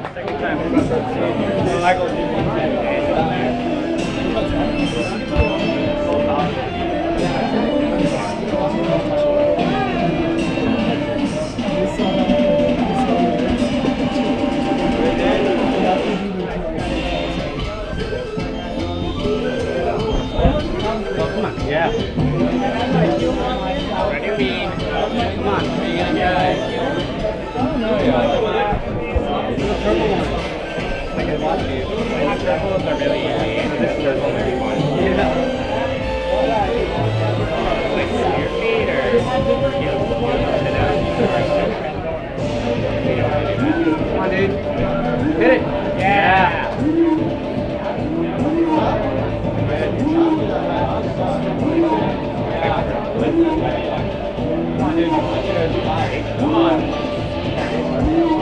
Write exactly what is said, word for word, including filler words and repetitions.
Second time. So I go. Come on. Yeah. Ready, bean. Come on. Are you gonna get it? Oh, no, yeah. Like I watch you. Turtles are really easy. This turtle maybe one. Yeah. Like your feet or you sit out. Come on, dude. Hit it. Yeah. Come on, dude. Come on.